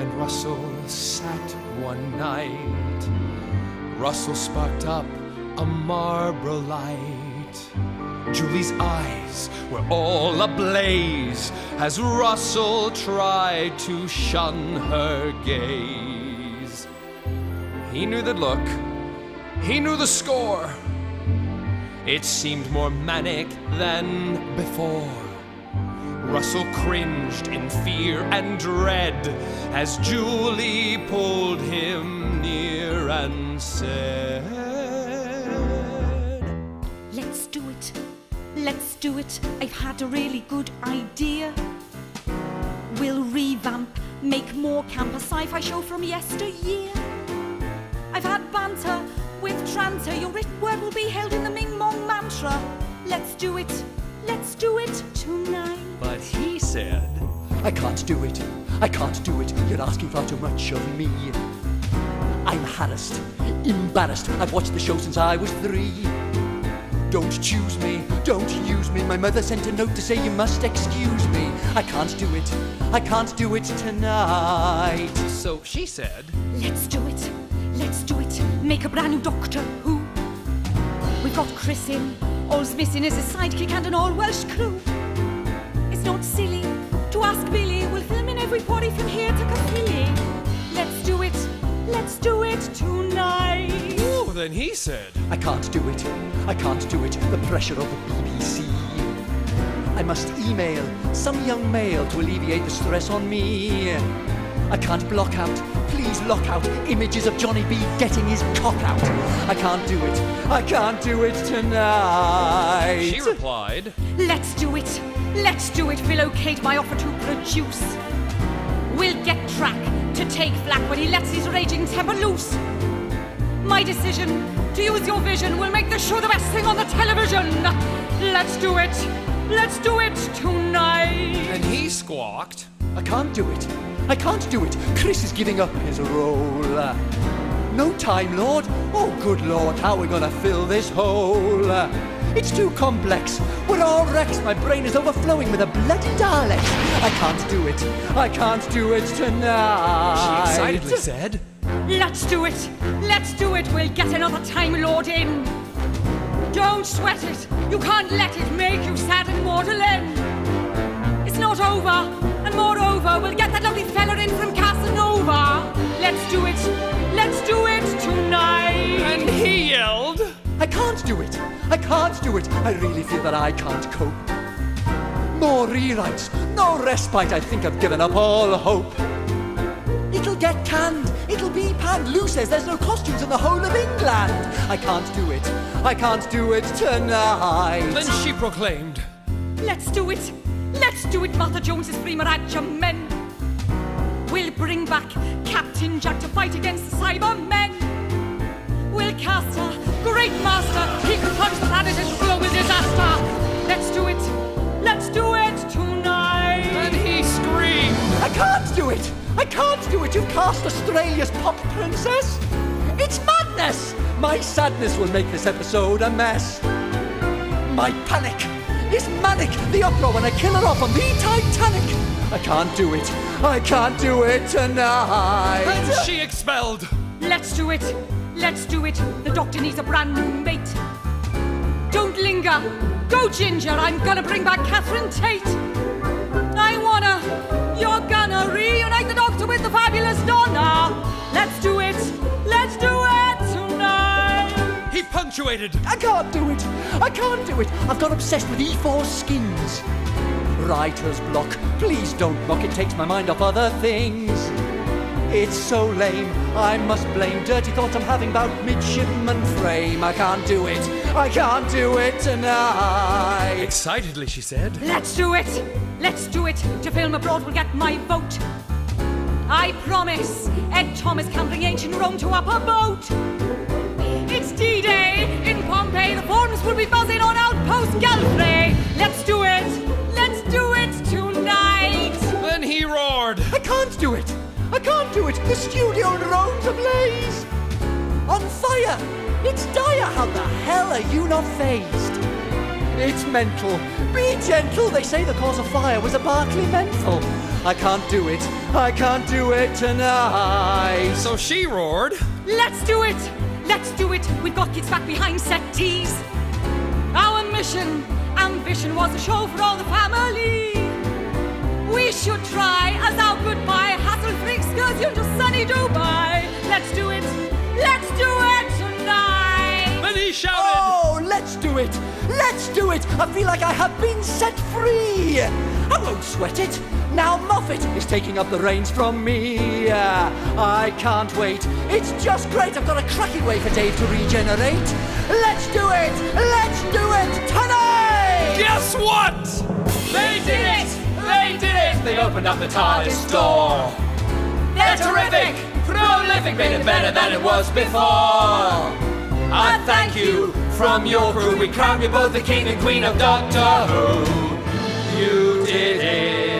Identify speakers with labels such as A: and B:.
A: and Russell sat one night. Russell sparked up a Marlborough Light. Julie's eyes were all ablaze as Russell tried to shun her gaze. He knew the look, he knew the score. It seemed more manic than before. Russell cringed in fear and dread as Julie pulled him near and said,
B: "Let's do it, let's do it. I've had a really good idea. We'll revamp, make more camp, a sci-fi show from yester-year. I've had banter with Tranter. Your written word will be held in the ming, mong mantra. Let's do it tonight."
A: But he said,
C: I can't do it, I can't do it. You're asking far too much of me. I'm harassed, embarrassed. I've watched the show since I was 3. Don't choose me, don't use me. My mother sent a note to say you must excuse me. I can't do it, I can't do it tonight.
A: So she said,
B: Let's do it, let's do it. Make a brand new Doctor Who. We've got Chris in, all's missing is his sidekick and an all-Welsh crew. It's not silly to ask Billy. We'll film in every quarry from here to Caerphilly. Let's do it tonight.
A: oh, then he said,
C: I can't do it, I can't do it. The pressure of the BBC. I must email some young male to alleviate the stress on me. I can't block out, please lock out images of Johnny B getting his cock out. I can't do it tonight.
A: She replied,
B: Let's do it. We'll locate my offer to produce. We'll get Track to take flak when he lets his raging temper loose. My decision to use your vision will make the show the best thing on the television. Let's do it tonight.
A: and he squawked,
C: I can't do it, I can't do it. Chris is giving up his role. No time, Lord. Oh, good Lord, how are we gonna fill this hole? It's too complex. We're all wrecks. My brain is overflowing with a bloody dialect. I can't do it tonight.
A: she excitedly said,
B: Let's do it. We'll get another Time Lord in. Don't sweat it. You can't let it make you sad and maudlin. It's not over, and moreover, we'll get that lovely fella in from Casanova. Let's do it tonight.
A: and he yelled,
C: I can't do it. I really feel that I can't cope. More rewrites, no respite. I think I've given up all hope. It'll get canned, it'll be panned. Lou says there's no costumes in the whole of England. I can't do it tonight.
A: Then she proclaimed,
B: Let's do it, Martha Jones's Primarach men. We'll bring back Captain Jack to fight against the Cybermen. We'll cast a great master. He could plunge the planet into global disaster. Let's do it tonight.
A: and he screamed,
C: I can't do it. You've cast Australia's pop princess. It's madness. My sadness will make this episode a mess. My panic is manic. The uproar when I kill her off on the Titanic. I can't do it tonight.
A: and she expelled.
B: Let's do it. The Doctor needs a brand new mate. Don't linger. Go Ginger. I'm gonna bring back Catherine Tate. You're gonna reunite the Doctor with the fabulous Donna. Let's do it tonight.
A: He punctuated,
C: I can't do it. I've got obsessed with E4 skins. Writer's block. Please don't mock. It takes my mind off other things. It's so lame. I must blame dirty thoughts I'm having about midshipman frame. I can't do it tonight.
A: excitedly she said,
B: Let's do it. To film abroad will get my vote. I promise Ed Thomas can bring ancient Rome to up a boat. It's D-Day in Pompeii. The forums will be buzzing on Outpost Galfrey. Let's do it tonight.
A: then he roared,
C: I can't do it. The studio in Rome's ablaze. On fire. It's dire. How the hell are you not phased? It's mental. Be gentle. They say the cause of fire was a Barclay menthol. I can't do it. I can't do it tonight.
A: So she roared.
B: Let's do it! Let's do it! We've got kids back behind set tees. Our mission, ambition was a show for all the family. We should try as our goodbye, hassle-free excursion to sunny Dubai. Let's do it! Let's do it tonight!
A: Then he shouted.
C: Oh, let's do it! Let's do it! I feel like I have been set free! I won't sweat it! Now Moffat is taking up the reins from me. I can't wait. It's just great. I've got a cracking way for Dave to regenerate. Let's do it! Let's do it tonight!
A: Guess what?
B: They did it!
A: They did it! They've opened up the TARDIS door.
B: They're
A: Terrific! Prolific! Made it better than it was before. I thank you from your crew. We crown you both the king and queen of Doctor Who. You did it.